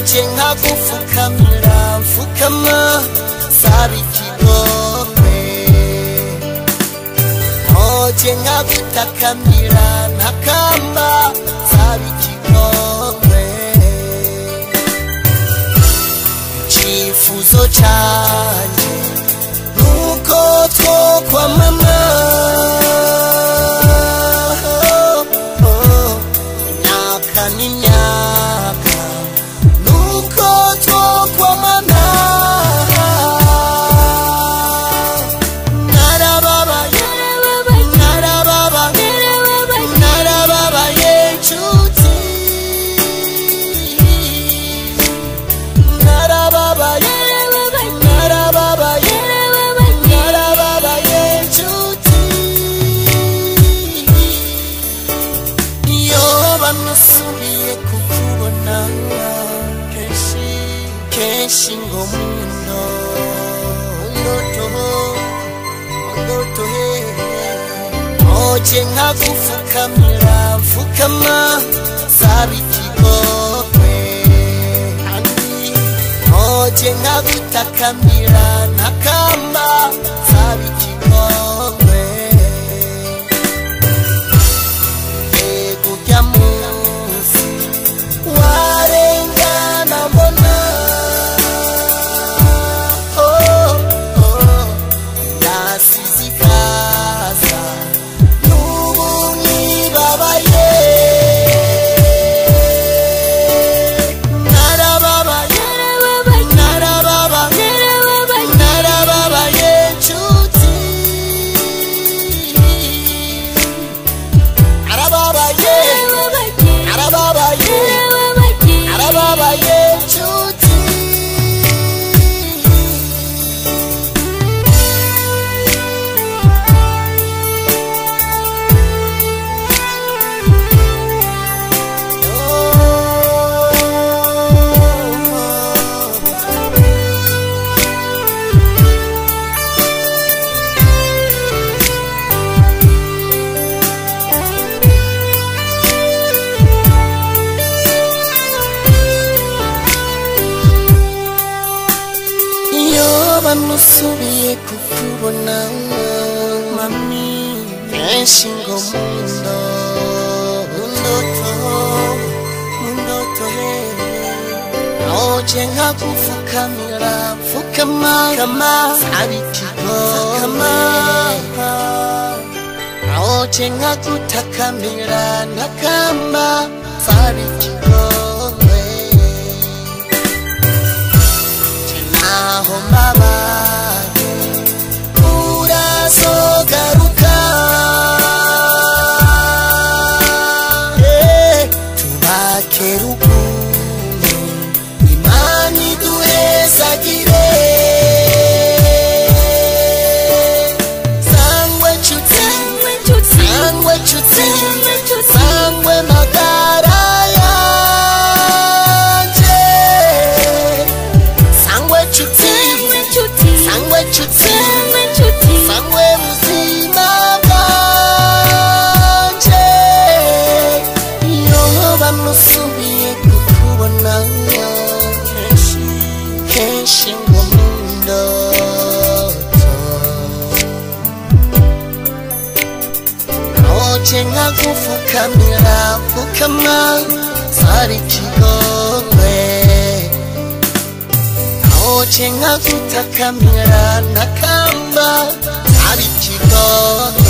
noje nkagufukamira mfukama saba ikigongwe noje nkagutakamira ntakamba saba ikigongwe icyifuzo canje nuko twokwamana imyaka n'imyaka nuko twokwamana narababaye nshuti narababaye nshuti iyo banasubiye kukubona kenshi ngo mundoto noje nkagufukamira mfukama saba ikigongwe noje nkagutakamira ntakamba saba ikigongwe kurya munsi warengana mbona yasize ikaza n'ubu nkibabaye narababaye nshuti narababaye nshuti bamusubiye kukubona mami kenshi ngo mundoto noje nkagufukamira mfukama saba ikigongwe noje nkagutakamira ntakamba saba ikigongwe naho mbabaye urazogaruka tubake rukundo imana iduhezagire sangwe nshuti sangwe magara yanje sangwe nshuti sangwe buzima bwanje iyo bamusubiye kukubona kenshi ngo mundoto noje nkagufukamira mfukama saba ikigongwe noje nkagutakamira ntakamba saba ikigongwe